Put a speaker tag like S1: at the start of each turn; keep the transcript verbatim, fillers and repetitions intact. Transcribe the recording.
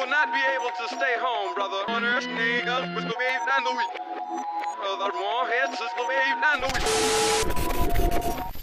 S1: will not be able to stay home, brother. On earth, nigga, with the wave and the week. Brother, more heads is the wave and the week.